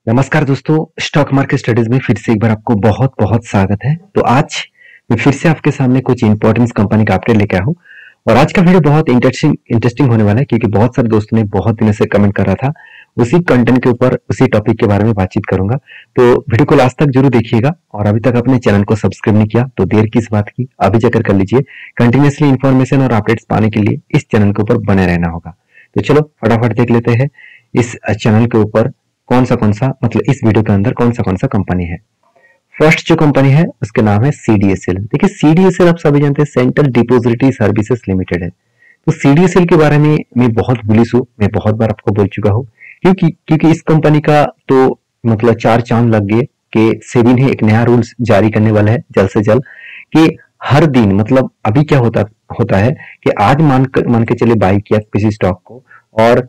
नमस्कार दोस्तों, stock market studies में फिर से एक बार आपको बहुत बहुत स्वागत है। तो आज मैं फिर से आपके सामने कुछ इंपॉर्टेंट कंपनी का अपडेट लेके आया हूँ और आज का वीडियो बहुत इंटरेस्टिंग होने वाला है क्योंकि बहुत सारे दोस्तों ने बहुत दिनों से कमेंट कर रहा था। उसी कंटेंट के ऊपर उसी टॉपिक के बारे में बातचीत करूंगा, तो वीडियो को लास्ट तक जरूर देखिएगा और अभी तक अपने चैनल को सब्सक्राइब नहीं किया तो देर किस बात की, अभी जाकर कर लीजिए। कंटिन्यूसली इन्फॉर्मेशन और अपडेट्स पाने के लिए इस चैनल के ऊपर बने रहना होगा। तो चलो फटाफट देख लेते हैं इस चैनल के ऊपर कौन सा मतलब इस वीडियो के अंदर कौन सा कंपनी है। फर्स्ट जो कंपनी है उसके नाम है सीडीएसएल। देखिए सीडीएसएल आप सभी जानते हैं सेंट्रल डिपोजिटरी सर्विसेज लिमिटेड है। तो सीडीएसएल के बारे में मैं बहुत बुलिश हूँ, मैं बहुत बार आपको बोल चुका हूँ क्योंकि इस कंपनी का तो चार चांद लग गए कि सेबी ने एक नया रूल्स जारी करने वाला है जल्द से जल्द कि हर दिन अभी क्या होता है कि आज मान के चले बाई किया किसी स्टॉक को और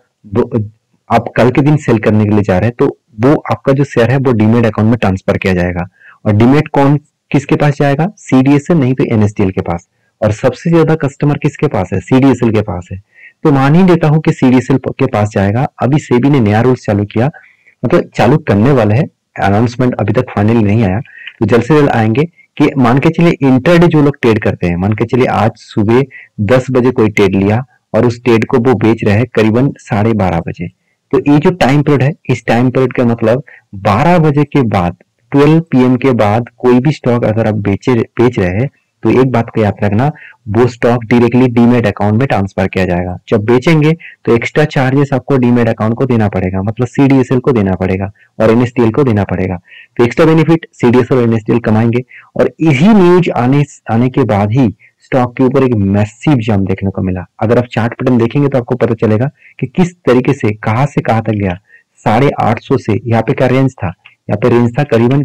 आप कल के दिन सेल करने के लिए जा रहे हैं तो वो आपका जो शेयर है वो डीमेट अकाउंट में ट्रांसफर किया जाएगा और डीमेट कौन किसके पास जाएगा? सीडीएसएल नहीं तो एनएसडीएल के पास। और सबसे ज्यादा कस्टमर किसके पास है? सीडीएसएल के पास है। तो मान ही लेता हूं कि सीडीएसएल के पास जाएगा। अभी सेबी ने नया रूल्स चालू किया, चालू करने वाला है, अनाउंसमेंट अभी तक फाइनली नहीं आया, तो जल्द से जल्द आएंगे कि मान के चलिए इंटरडे जो लोग ट्रेड करते हैं, मान के चलिए आज सुबह 10 बजे कोई ट्रेड लिया और उस ट्रेड को वो बेच रहे हैं करीबन 12:30 बजे। तो ये जो टाइम पीरियड है, इस टाइम पीरियड का 12 बजे के बाद 12 PM के बाद कोई भी स्टॉक अगर आप बेच रहे हैं तो एक बात को याद रखना, वो स्टॉक डायरेक्टली डीमेट अकाउंट में ट्रांसफर किया जाएगा। जब बेचेंगे तो एक्स्ट्रा चार्जेस आपको डीमेट अकाउंट को देना पड़ेगा, सीडीएसएल को देना पड़ेगा और एनएसडीएल को देना पड़ेगा। तो एक्स्ट्रा बेनिफिट सीडीएसएल और एनएसडीएल कमाएंगे और यही न्यूज आने के बाद ही स्टॉक के ऊपर एक मैसिव जंप देखने को मिला। अगर आप चार्ट पैटर्न देखेंगे तो आपको पता चलेगा कि किस तरीके से कहां तक गया। 850 से यहाँ पे क्या रेंज था? यहाँ पे रेंज था करीबन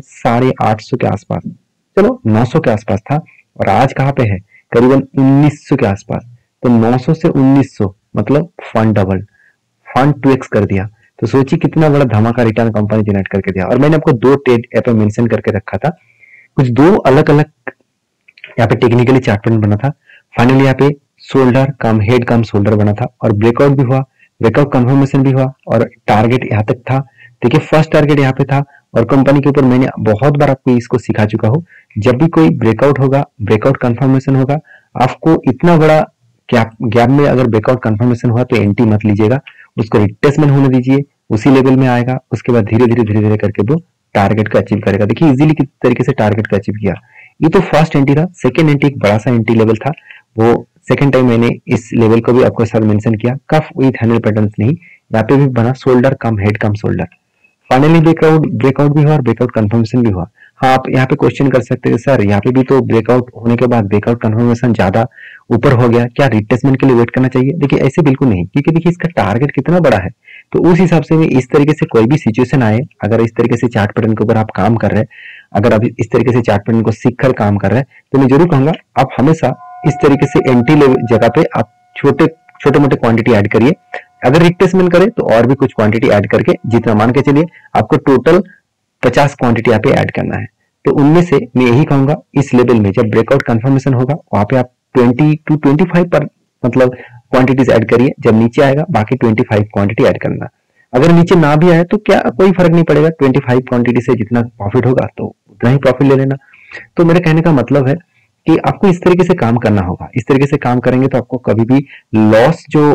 850 के आसपास, चलो 900 के आसपास था और आज कहाँ पे है? करीबन 1900 के आसपास। तो 900 से 1900 फंड डबल, फंड 2x कर दिया। तो सोचिए कितना बड़ा धमाका रिटर्न कंपनी जनरेट करके दिया। और मैंने आपको दो ट्रेड यहाँ पे मेंशन करके रखा था, कुछ दो अलग अलग यहाँ पे टेक्निकली चार्ट पैटर्न बना था। फाइनली यहाँ पे shoulder cum head cum shoulder बना था और ब्रेकआउट भी हुआ, ब्रेकआउट कंफर्मेशन भी हुआ और टारगेट यहाँ तक था। देखिए फर्स्ट टारगेट यहाँ पे था और कंपनी के ऊपर मैंने बहुत बार आपको इसको सिखा चुका हूँ, जब भी कोई ब्रेकआउट होगा, ब्रेकआउट कंफर्मेशन होगा, आपको इतना बड़ा गैप में अगर ब्रेकआउट कंफर्मेशन हुआ तो एंट्री मत लीजिएगा, उसको रिट्रेसमेंट होने दीजिए, उसी लेवल में आएगा, उसके बाद धीरे धीरे करके वो टारगेट को अचीव करेगा। देखिए इजीली किस तरीके से टारगेट को अचीव किया। ये तो फर्स्ट एंट्री था। सेकंड एंट्री एक बड़ा सा एंट्री लेवल था, वो सेकंड टाइम मैंने इस लेवल को भी आपको साथ मेंशन किया। कफ विथ हैंडल पैटर्न्स नहीं, यहाँ पे भी बना shoulder cum head cum shoulder. Finally breakout भी हुआ और ब्रेकआउट कंफर्मेशन भी हुआ। हाँ, आप यहाँ पे क्वेश्चन कर सकते हैं सर यहाँ पे भी तो ब्रेकआउट होने के बाद ब्रेकआउट कंफर्मेशन ज्यादा ऊपर हो गया, क्या रिट्रेसमेंट के लिए वेट करना चाहिए? देखिए ऐसे बिल्कुल नहीं, क्योंकि देखिए इसका टारगेट कितना बड़ा है। तो उस हिसाब से भी इस तरीके से कोई भी सिचुएशन आए, अगर इस तरीके से चार्ट पैटर्न के ऊपर आप काम कर रहे हैं, अगर आप इस तरीके से चार्ट पैटर्न को सीख कर काम कर रहे हैं, तो मैं जरूर कहूंगा आप हमेशा इस तरीके से एंट्री लेवल जगह पे आप छोटे मोटे क्वांटिटी ऐड करिए। अगर रिट्रेसमेंट करें तो और भी कुछ क्वांटिटी ऐड करके, जितना मान के चलिए आपको टोटल 50 क्वांटिटी यहाँ पे ऐड करना है। तो उनमें से मैं यही कहूंगा इस लेवल में जब ब्रेकआउट कंफर्मेशन होगा वहां पे आप 20 to 25 पर क्वांटिटीज ऐड करिए। जब नीचे आएगा बाकी 25 क्वांटिटी ऐड करना। अगर नीचे ना भी आए तो क्या कोई फर्क नहीं पड़ेगा, 25 क्वांटिटी से जितना प्रॉफिट होगा तो उतना ही प्रॉफिट ले लेना। तो मेरे कहने का मतलब है कि आपको इस तरीके से काम करना होगा। इस तरीके से काम करेंगे तो आपको कभी भी लॉस जो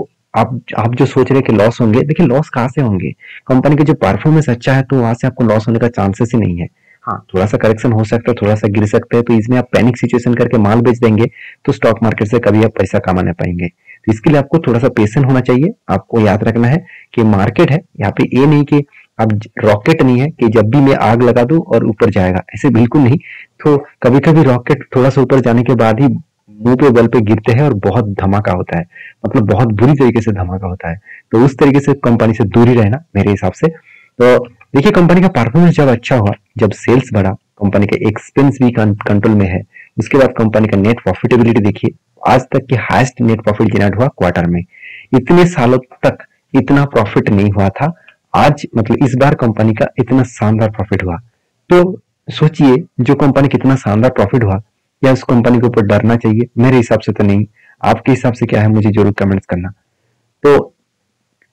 आप जो सोच रहे हैं कि लॉस होंगे, देखिए लॉस कहाँ से होंगे? कंपनी के जो परफॉर्मेंस अच्छा है तो वहां से आपको लॉस होने का चांसेस ही नहीं है। हाँ, थोड़ा सा करेक्शन हो सकता है, थोड़ा सा गिर सकते हैं, तो इसमें आप पैनिक सिचुएशन करके माल बेच देंगे तो स्टॉक मार्केट से कभी आप पैसा कमा नहीं पाएंगे। तो इसके लिए आपको थोड़ा सा पेशेंट होना चाहिए। आपको याद रखना है कि मार्केट है, यहाँ पे ये नहीं कि आप रॉकेट नहीं है कि जब भी मैं आग लगा दूं और ऊपर जाएगा, ऐसे बिल्कुल नहीं। तो कभी कभी रॉकेट थोड़ा सा ऊपर जाने के बाद ही मुंह पे बल पे गिरते हैं और बहुत धमाका होता है, बहुत बुरी तरीके से धमाका होता है। तो उस तरीके से कंपनी से दूर ही रहना मेरे हिसाब से। तो देखिए कंपनी का परफॉर्मेंस जब अच्छा हुआ, जब सेल्स बढ़ा, कंपनी का एक्सपेंस भी कंट्रोल में है, उसके बाद कंपनी का नेट प्रॉफिटेबिलिटी देखिए, आज तक की हाईएस्ट नेट प्रॉफिट जनरेट हुआ क्वार्टर में। इतने सालों तक इतना प्रॉफिट नहीं हुआ था, आज इस बार कंपनी का इतना शानदार प्रॉफिट हुआ। तो सोचिए जो कंपनी कितना शानदार प्रॉफिट हुआ, या उस कंपनी के ऊपर डरना चाहिए? मेरे हिसाब से तो नहीं। आपके हिसाब से क्या है मुझे जरूर कमेंट्स करना। तो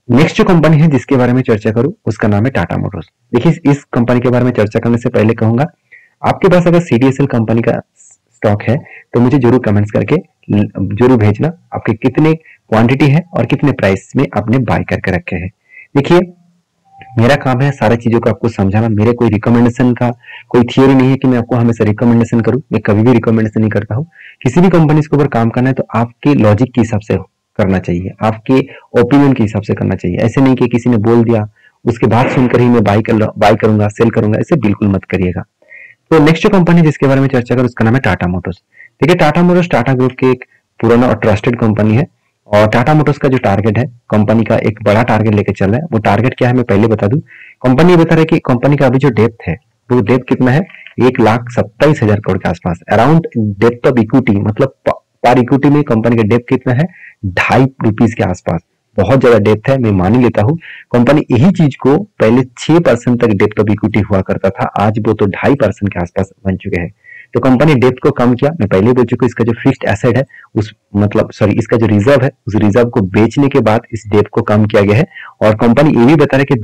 नेक्स्ट जो कंपनी है जिसके बारे में चर्चा करूं उसका नाम है टाटा मोटर्स। देखिए इस कंपनी के बारे में चर्चा करने से पहले कहूंगा, आपके पास अगर सीडीएसएल कंपनी का स्टॉक है तो मुझे जरूर कमेंट्स करके जरूर भेजना आपके कितने क्वांटिटी है और कितने प्राइस में आपने बाय करके रखे हैं। देखिए मेरा काम है सारी चीजों को आपको समझाना, मेरे कोई रिकमेंडेशन का कोई थियोरी नहीं है कि मैं आपको हमेशा रिकमेंडेशन करूं। मैं कभी भी रिकमेंडेशन नहीं करता हूं। किसी भी कंपनी के ऊपर काम करना है तो आपके लॉजिक के हिसाब से करना चाहिए, आपके ओपिनियन के हिसाब से करना चाहिए। ऐसे नहीं कि किसी ने बोल दिया उसके बाद सुनकर ही मैं बाय करूंगा सेल करूंगा, ऐसे बिल्कुल मत करिएगा। तो नेक्स्ट जो कंपनी जिसके बारे में चर्चा करूं उसका नाम है टाटा मोटर्स। देखिए टाटा मोटर्स टाटा ग्रुप के एक पुराना और ट्रस्टेड कंपनी है और टाटा मोटर्स का जो टारगेट है, कंपनी का एक बड़ा टारगेट लेके चल रहा है। वो टारगेट क्या है मैं पहले बता दूं। कंपनी ये बता रहा है कि कंपनी का अभी जो डेप्थ है वो डेप्थ कितना है, 1,27,000 करोड़ के आसपास। अराउंड डेप्थ ऑफ इक्विटी मतलब पर इक्विटी में कंपनी का डेप्थ कितना है, ₹2.5 के आसपास। बहुत ज्यादा डेप्थ है, मैं मान ही लेता हूँ। कंपनी यही चीज को पहले 6% तक डेप्थ ऑफ इक्विटी हुआ करता था, आज वो तो 2.5% के आसपास बन चुके हैं। तो कंपनी डेप्थ को कम किया, मैं पहले बोल चुका हूं। इसका जो फिक्स्ड एसेट है उस मतलब सॉरी इसका जो रिजर्व है उस रिजर्व को बेचने के बाद इस डेप्थ को कम किया गया है। और कंपनी ये भी बता रहा है कि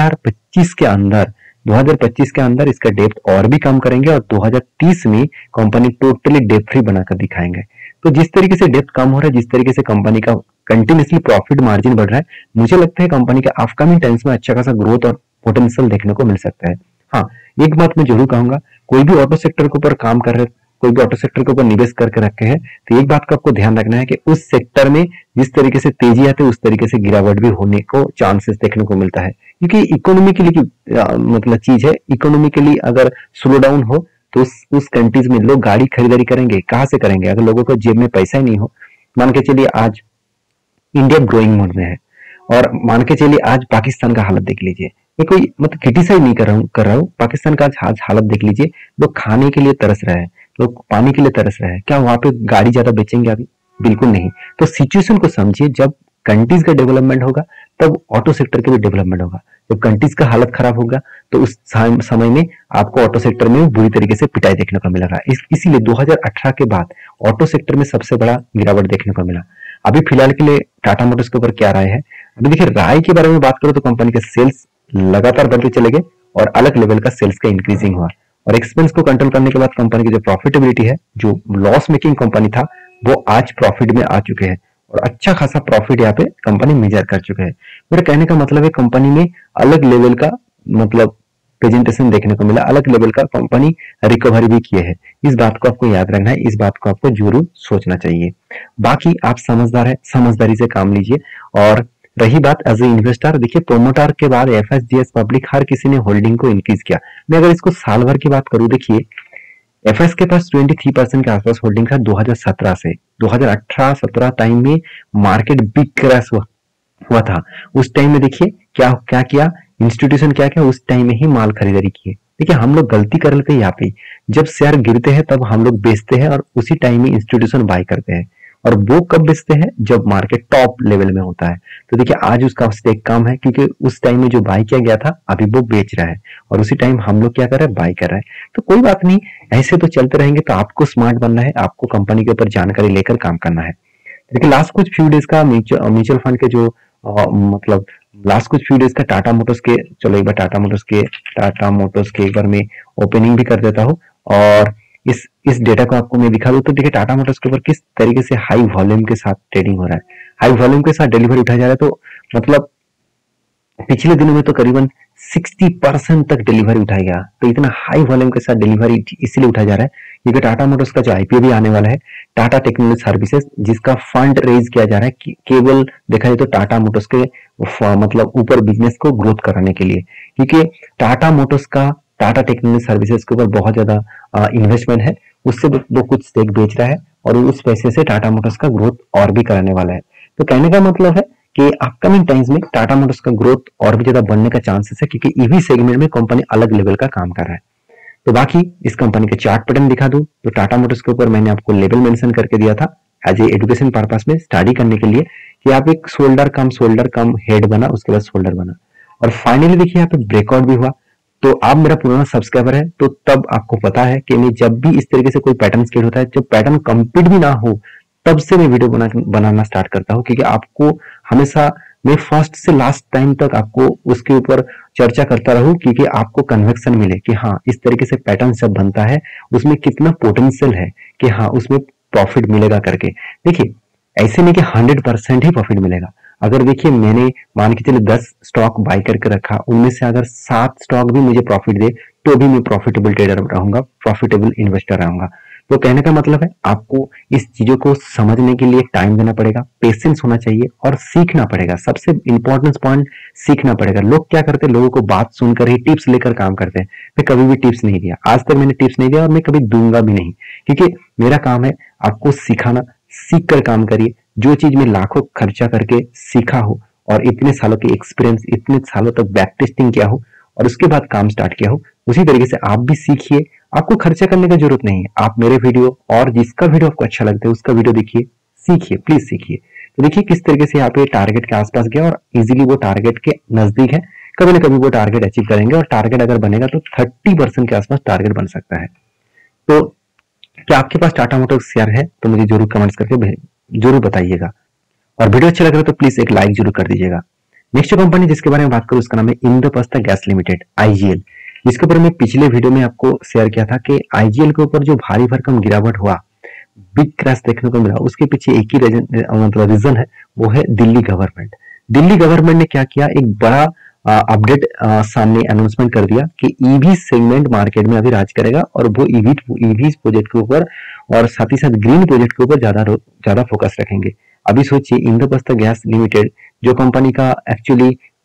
2025 के अंदर इसका डेप्थ और भी कम करेंगे और 2030 में कंपनी टोटली डेप्थ फ्री बनाकर दिखाएंगे। तो जिस तरीके से डेप्थ कम हो रहा है, जिस तरीके से कंपनी का कंटिन्यूसली प्रॉफिट मार्जिन बढ़ रहा है, मुझे लगता है कंपनी का अपकमिंग टाइम्स में अच्छा खासा ग्रोथ और पोटेंशियल देखने को मिल सकता है। हाँ, एक बात मैं जरूर कहूंगा, कोई भी ऑटो सेक्टर के ऊपर काम कर रहे, कोई भी ऑटो सेक्टर के ऊपर निवेश करके रखे हैं तो एक बात का आपको ध्यान रखना है कि उस सेक्टर में जिस तरीके से तेजी आती है उस तरीके से गिरावट भी होने को चांसेस देखने को मिलता है। क्योंकि इकोनॉमिकली मतलब चीज है, इकोनॉमिकली अगर स्लो डाउन हो तो उस कंट्रीज में लोग गाड़ी खरीदारी करेंगे, कहाँ से करेंगे अगर लोगों को जेब में पैसा ही नहीं हो। मान के चलिए आज इंडिया ग्रोइंग मोड में है और मान के चलिए आज पाकिस्तान का हालत देख लीजिए। मैं कोई मतलब क्रिटिसाइज नहीं कर रहा हूँ। पाकिस्तान का आज हालत देख लीजिए, लोग खाने के लिए तरस रहे हैं, लोग पानी के लिए तरस रहे हैं। क्या वहां पे गाड़ी ज्यादा बेचेंगे अभी? बिल्कुल नहीं। तो सिचुएशन को समझिए, जब कंट्रीज का डेवलपमेंट होगा तब ऑटो सेक्टर का भी डेवलपमेंट होगा। जब कंट्रीज का हालत खराब होगा तो उस समय में आपको ऑटो सेक्टर में बुरी तरीके से पिटाई देखने को मिलेगा। इसीलिए 2018 के बाद ऑटो सेक्टर में सबसे बड़ा गिरावट देखने को मिला। अभी फिलहाल के लिए टाटा मोटर्स के ऊपर क्या राय है? अभी देखिए राय के बारे में बात करो तो कंपनी के सेल्स लगातार बढ़ते चले गए और अलग लेवल का सेल्स का इंक्रीजिंग हुआ और एक्सपेंस को कंट्रोल करने के बाद कंपनी की जो प्रॉफिटेबिलिटी है, जो लॉस मेकिंग कंपनी था वो आज प्रॉफिट में आ चुके हैं और अच्छा खासा प्रॉफिट यहाँ पे कंपनी मेजर कर चुके हैं। मेरे कहने का मतलब है कंपनी में अलग लेवल का मतलब प्रेजेंटेशन देखने को मिला, अलग लेवल का कंपनी रिकवरी भी किए है। इस बात को आपको याद रखना है, इस बात को आपको जरूर सोचना चाहिए। बाकी आप समझदार है, समझदारी से काम लीजिए। और रही बात एज ए इन्वेस्टर, देखिए प्रोमोटर के बाद एफएसजीएस पब्लिक हर किसी ने होल्डिंग को इंक्रीज किया। मैं अगर इसको साल भर की बात करूं, देखिए एफएस के पास 23% के आसपास होल्डिंग था 2017 से। 2018-17 टाइम में मार्केट बिग क्रैश हुआ था। उस टाइम में देखिए क्या क्या किया इंस्टीट्यूशन, क्या क्या उस टाइम में ही माल खरीदारी किए। देखिए हम लोग गलती कर लेते हैं यहाँ पे, जब शेयर गिरते हैं तब हम लोग बेचते हैं और उसी टाइम में इंस्टीट्यूशन बाय करते हैं। और वो कब बेचते हैं? जब मार्केट टॉप लेवल में होता है। तो देखिए आज उसका स्टेक कम है क्योंकि उस टाइम में जो बाय किया गया था अभी वो बेच रहा है और उसी टाइम हम लोग क्या कर रहे हैं, बाय कर रहे हैं। तो कोई बात नहीं, ऐसे तो चलते रहेंगे। तो आपको स्मार्ट बनना है, आपको कंपनी के ऊपर जानकारी लेकर काम करना है। देखिए लास्ट कुछ फ्यू डेज का म्यूचुअल फंड के जो मतलब लास्ट कुछ फ्यू डेज का टाटा मोटर्स के, चलो एक बार टाटा मोटर्स के एक बार मैं ओपनिंग भी कर देता हूँ और इस डेटा को आपको मैं दिखा दूं। तो देखिए टाटा मोटर्स के ऊपर किस तरीके से हाई वॉल्यूम के साथ ट्रेडिंग हो रहा है, हाई वॉल्यूम के साथ डिलीवरी उठाया जा रहा है। तो मतलब पिछले दिनों में तो करीबन 60% तक डिलीवरी उठाया गया। तो इतना हाई वॉल्यूम के साथ डिलीवरी इसलिए उठाया जा रहा है क्योंकि टाटा मोटर्स का जो आईपीओ भी आने वाला है, टाटा टेक्नोलॉजी सर्विसेज, जिसका फंड रेज किया जा रहा है केवल देखा जाए तो टाटा मोटर्स के मतलब ऊपर बिजनेस को ग्रोथ कराने के लिए। क्योंकि टाटा मोटर्स का टाटा टेक्नोलॉजी सर्विसेज के ऊपर बहुत ज्यादा इन्वेस्टमेंट है, उससे वो कुछ स्टेक बेच रहा है और उस पैसे से टाटा मोटर्स का ग्रोथ और भी कराने वाला है। तो कहने का मतलब है कि अपकमिंग टाइम्स में टाटा मोटर्स का ग्रोथ और भी ज्यादा बढ़ने का चांसेस है क्योंकि ईवी सेगमेंट में कंपनी अलग लेवल का काम कर रहा है। तो बाकी इस कंपनी के चार्ट पैटर्न दिखा दूं तो टाटा मोटर्स के ऊपर मैंने आपको लेवल मेंशन करके दिया था एज ए एजुकेशन पर्पस में स्टडी करने के लिए कि आप एक शोल्डर कम हेड बना, उसके बाद शोल्डर बना और फाइनली देखिए यहाँ पे ब्रेकआउट भी हुआ। तो आप मेरा पुराना सब्सक्राइबर है तो तब आपको पता है कि मैं जब भी इस तरीके से कोई पैटर्न क्रिएट होता है, जब पैटर्न कंप्लीट भी ना हो तब से मैं वीडियो बनाना स्टार्ट करता हूँ क्योंकि आपको हमेशा मैं फर्स्ट से लास्ट टाइम तक आपको उसके ऊपर चर्चा करता रहूं, क्योंकि आपको कन्विक्शन मिले कि हाँ इस तरीके से पैटर्न जब बनता है उसमें कितना पोटेंशियल है कि हाँ उसमें प्रॉफिट मिलेगा करके। देखिए ऐसे नहीं कि 100% ही प्रॉफिट मिलेगा। अगर देखिए मैंने मान के चले 10 स्टॉक बाय करके रखा, उनमें से अगर 7 स्टॉक भी मुझे प्रॉफिट दे तो भी मैं प्रॉफिटेबल ट्रेडर रहूंगा, प्रॉफिटेबल इन्वेस्टर रहूंगा। तो कहने का मतलब है आपको इस चीजों को समझने के लिए टाइम देना पड़ेगा, पेशेंस होना चाहिए और सीखना पड़ेगा। सबसे इंपॉर्टेंट पॉइंट सीखना पड़ेगा। लोग क्या करते हैं, लोगों को बात सुनकर ही टिप्स लेकर काम करते हैं। मैं कभी भी टिप्स नहीं दिया, आज तक मैंने टिप्स नहीं दिया और मैं कभी दूंगा भी नहीं, क्योंकि मेरा काम है आपको सिखाना। सीख कर काम करिए। जो चीज में लाखों खर्चा करके सीखा हो और इतने सालों के एक्सपीरियंस, इतने सालों तक बैक टेस्टिंग किया हो और उसके बाद काम स्टार्ट किया हो, उसी तरीके से आप भी सीखिए। आपको खर्चा करने की जरूरत नहीं है। आप मेरे वीडियो और जिसका वीडियो आपको अच्छा लगता है उसका वीडियो देखिए, सीखिए, प्लीज सीखिए। तो देखिए किस तरीके से यहाँ पे टारगेट के आसपास गया और इजीली वो टारगेट के नजदीक है। कभी ना कभी वो टारगेट अचीव करेंगे और टारगेट अगर बनेगा तो 30% के आसपास टारगेट बन सकता है। तो क्या आपके पास टाटा मोटर्स शेयर है तो मुझे जरूर कमेंट्स करके जरूर बताइएगा। और वीडियो अच्छा लग रहा है तो प्लीज एक लाइक जरूर कर दीजिएगा। नेक्स्ट कंपनी जिसके बारे में बात करूं उसका नाम है इंद्रप्रस्थ गैस लिमिटेड, आईजीएल। जिसके ऊपर मैं पिछले वीडियो में आपको शेयर किया था कि आईजीएल के ऊपर जो भारी भरकम गिरावट हुआ, बिग क्रैश देखने को मिला, उसके पीछे एक ही रीजन है, वो है दिल्ली गवर्नमेंट। दिल्ली गवर्नमेंट ने क्या किया, एक बड़ा अपडेट सामने अनाउंसमेंट कर दिया कि ईवी सेगमेंट मार्केट में अभी राज करेगा और वो ईवी प्रोजेक्ट के ऊपर और साथ ही साथ ग्रीन प्रोजेक्ट के ऊपर ज्यादा फोकस रखेंगे। अभी सोचिए इंद्रप्रस्थ गैस लिमिटेड जो कंपनी का एक्चुअली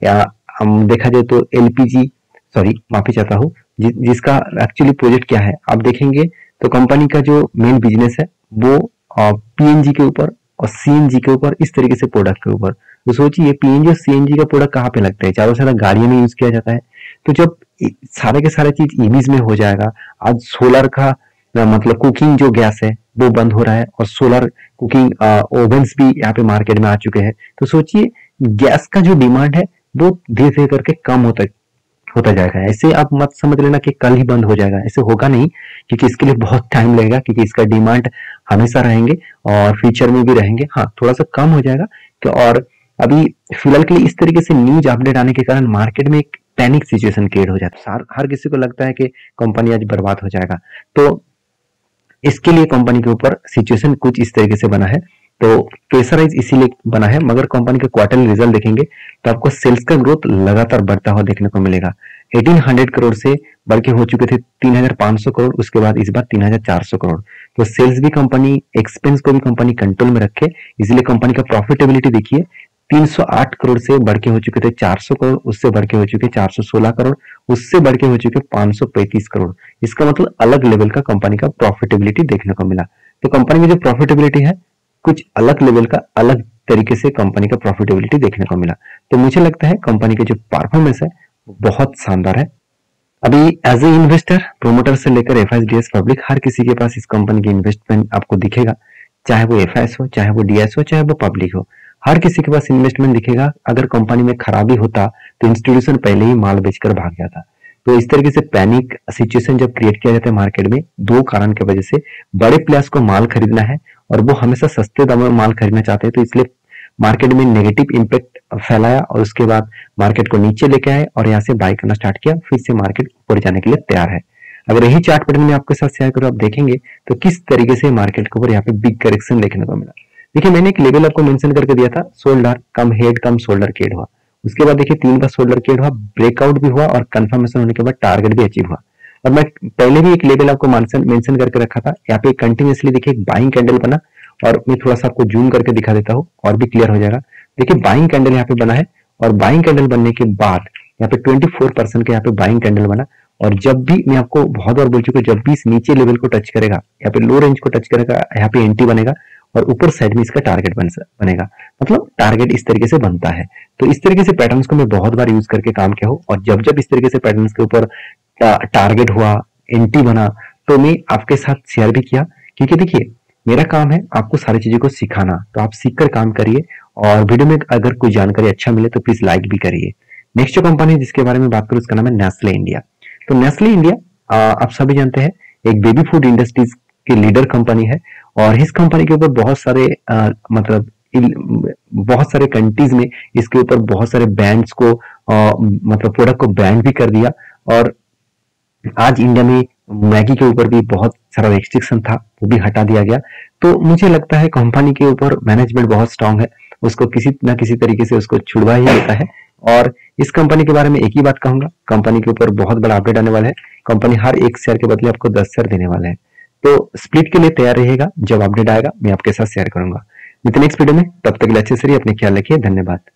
हम देखा जाए तो एलपीजी, सॉरी माफी चाहता हूँ, जिसका एक्चुअली प्रोजेक्ट क्या है आप देखेंगे तो कंपनी का जो मेन बिजनेस है वो पीएनजी के ऊपर और सीएनजी के ऊपर, इस तरीके से प्रोडक्ट के ऊपर। तो सोचिए पीएनजी और सीएनजी का प्रोडक्ट कहाँ पे लगता है, ज्यादा से ज्यादा गाड़ियों में यूज किया जाता है। तो जब सारे के सारे चीज ईवीज में हो जाएगा, आज सोलर का मतलब कुकिंग जो गैस है वो बंद हो रहा है और सोलर कुकिंग ओवन्स भी यहाँ पे मार्केट में आ चुके हैं। तो सोचिए गैस का जो डिमांड है वो धीरे धीरे करके कम होता जाएगा। ऐसे आप मत समझ लेना कि कल ही बंद हो जाएगा, ऐसे होगा नहीं, क्योंकि इसके लिए बहुत टाइम लगेगा, क्योंकि इसका डिमांड हमेशा रहेंगे और फ्यूचर में भी रहेंगे। हाँ थोड़ा सा कम हो जाएगा और अभी फिलहाल के लिए इस तरीके से न्यूज अपडेट आने के कारण मार्केट में एक पैनिक सिचुएशन क्रिएट हो जाता है। हर किसी को लगता है कि कंपनी आज बर्बाद हो जाएगा। तो इसके लिए कंपनी के ऊपर सिचुएशन कुछ इस तरीके से बना है, तो प्रेशराइज इसीलिए बना है। मगर कंपनी का क्वार्टरली रिजल्ट देखेंगे तो आपको सेल्स का ग्रोथ लगातार बढ़ता हुआ देखने को मिलेगा। 1800 करोड़ से बढ़ के हो चुके थे 3500 करोड़, उसके बाद इस बार 3400 करोड़। तो सेल्स भी कंपनी, एक्सपेंस को भी कंपनी कंट्रोल में रखे, इसलिए कंपनी का प्रॉफिटेबिलिटी देखिए 308 करोड़ से बढ़ के हो चुके थे 400 करोड़, उससे बढ़ के हो चुके 416 करोड़, उससे बढ़ के हो चुके 535 करोड़। इसका मतलब अलग लेवल का कंपनी का प्रॉफिटेबिलिटी देखने को मिला। तो कंपनी में जो प्रॉफिटेबिलिटी है कुछ अलग लेवल का, अलग तरीके से कंपनी का प्रॉफिटेबिलिटी देखने को मिला। तो मुझे लगता है कंपनी का जो परफॉर्मेंस है वो बहुत शानदार है। अभी एज ए इन्वेस्टर, प्रोमोटर से लेकर एफआईडीएस पब्लिक, हर किसी के पास इस कंपनी की इन्वेस्टमेंट आपको दिखेगा, चाहे वो एफआईएस हो, चाहे वो डीएस हो, चाहे वो पब्लिक हो, हर किसी के पास इन्वेस्टमेंट दिखेगा। अगर कंपनी में खराबी होता तो इंस्टीट्यूशन पहले ही माल बेचकर भाग जाता। तो इस तरीके से पैनिक सिचुएशन जब क्रिएट किया जाता है मार्केट में, दो कारण की वजह से, बड़े प्लेयर्स को माल खरीदना है और वो हमेशा सस्ते दामों में माल खरीदना चाहते हैं, तो इसलिए मार्केट में नेगेटिव इंपैक्ट फैलाया और उसके बाद मार्केट को नीचे लेके आए और यहाँ से बाय करना स्टार्ट किया, फिर से मार्केट ऊपर जाने के लिए तैयार है। अगर यही चार्ट पैटर्न में आपके साथ शेयर करूं, आप देखेंगे तो किस तरीके से मार्केट के ऊपर यहाँ पे बिग करेक्शन देखने को मिला। देखिए मैंने एक लेवल आपको मेंशन करके दिया था, shoulder cum head cum shoulder केड हुआ, उसके बाद देखिए 3 का शोल्डर केड हुआ, ब्रेकआउट भी हुआ और कंफर्मेशन होने के बाद टारगेट भी अचीव हुआ। और मैं पहले भी एक लेवल आपको मेंशन करके रखा था, यहाँ पे कंटिन्यूअसली देखिए एक बाइंग कैंडल बना, और मैं थोड़ा सा आपको जूम करके दिखा देता हूँ और भी क्लियर हो जाएगा। देखिए बाइंग कैंडल यहाँ पे बना है और बाइंग कैंडल बनने के बाद यहाँ पे 24% का यहाँ पे बाइंग कैंडल बना। और जब भी, मैं आपको बहुत बार बोल चुका हूँ, जब भी इस नीचे लेवल को टच करेगा, यहाँ पे लो रेंज को टच करेगा, यहाँ पे एंट्री बनेगा और ऊपर साइड में इसका टारगेट बनेगा, मतलब टारगेट इस तरीके से बनता है। तो इस तरीके से पैटर्न्स को मैं बहुत बार यूज करके काम किया हूँ और जब जब इस तरीके से पैटर्न्स के ऊपर टारगेट हुआ, एंट्री बना, तो मैं आपके साथ शेयर भी किया, क्योंकि देखिए मेरा काम है आपको सारी चीजों को सिखाना। तो आप सीखकर काम करिए और वीडियो में अगर कोई जानकारी अच्छा मिले तो प्लीज लाइक भी करिए। नेक्स्ट जो कंपनी जिसके बारे में बात करूं उसका नाम है नेस्ले इंडिया। तो नेस्ले इंडिया आप सभी जानते हैं एक बेबी फूड इंडस्ट्रीज की लीडर कंपनी है और इस कंपनी के ऊपर बहुत सारे मतलब बहुत सारे कंट्रीज में इसके ऊपर बहुत सारे बैंड्स को मतलब प्रोडक्ट को बैन भी कर दिया। और आज इंडिया में मैगी के ऊपर भी बहुत सारा रेस्ट्रिक्शन था, वो भी हटा दिया गया। तो मुझे लगता है कंपनी के ऊपर मैनेजमेंट बहुत स्ट्रांग है, उसको किसी ना किसी तरीके से उसको छुड़वा ही लेता है। और इस कंपनी के बारे में एक ही बात कहूंगा, कंपनी के ऊपर बहुत बड़ा अपडेट आने वाला है। कंपनी हर एक शेयर के बदले आपको 10 शेयर देने वाला है, तो स्प्लिट के लिए तैयार रहिएगा। जब अपडेट आएगा मैं आपके साथ शेयर करूंगा। मिलते हैं नेक्स्ट वीडियो में, तब तक के लिए अच्छे से रहिए, अपने ख्याल रखिए, धन्यवाद।